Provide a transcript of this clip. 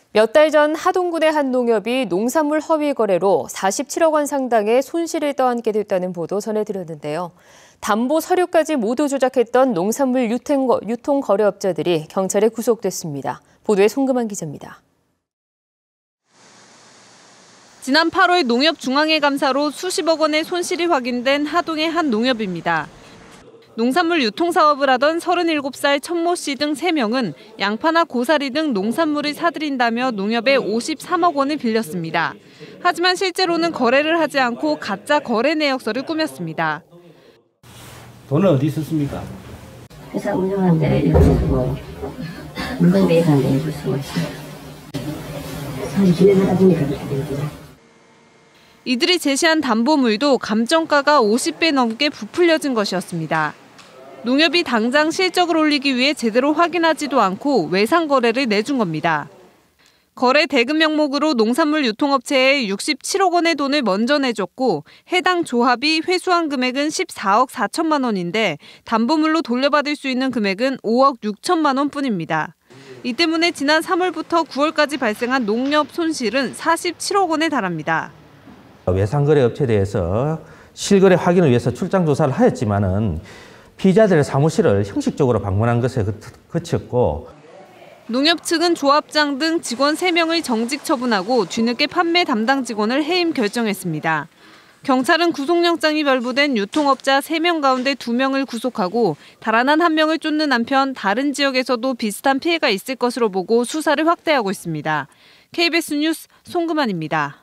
몇 달 전 하동군의 한 농협이 농산물 허위 거래로 47억 원 상당의 손실을 떠안게 됐다는 보도 전해드렸는데요. 담보 서류까지 모두 조작했던 농산물 유통 거래업자들이 경찰에 구속됐습니다. 보도에 송금한 기자입니다. 지난 8월 농협중앙회 감사로 수십억 원의 손실이 확인된 하동의 한 농협입니다. 농산물 유통 사업을 하던 37살 천모 씨 등 3명은 양파나 고사리 등 농산물을 사들인다며 농협에 53억 원을 빌렸습니다. 하지만 실제로는 거래를 하지 않고 가짜 거래 내역서를 꾸몄습니다. 돈은 어디 있었습니까? 회사 운영하는 데 일부 쓰고 물건 매입하는 데 일부 쓰고 있어요. 사실 지내다 보니까 그렇게 되거든요. 이들이 제시한 담보물도 감정가가 50배 넘게 부풀려진 것이었습니다. 농협이 당장 실적을 올리기 위해 제대로 확인하지도 않고 외상 거래를 내준 겁니다. 거래 대금 명목으로 농산물 유통업체에 67억 원의 돈을 먼저 내줬고 해당 조합이 회수한 금액은 14억 4천만 원인데 담보물로 돌려받을 수 있는 금액은 5억 6천만 원뿐입니다. 이 때문에 지난 3월부터 9월까지 발생한 농협 손실은 47억 원에 달합니다. 외상거래 업체에 대해서 실거래 확인을 위해서 출장 조사를 하였지만은 피의자들의 사무실을 형식적으로 방문한 것에 그쳤고 농협 측은 조합장 등 직원 3명을 정직 처분하고 뒤늦게 판매 담당 직원을 해임 결정했습니다. 경찰은 구속영장이 발부된 유통업자 3명 가운데 2명을 구속하고 달아난 1명을 쫓는 한편 다른 지역에서도 비슷한 피해가 있을 것으로 보고 수사를 확대하고 있습니다. KBS 뉴스 송금환입니다.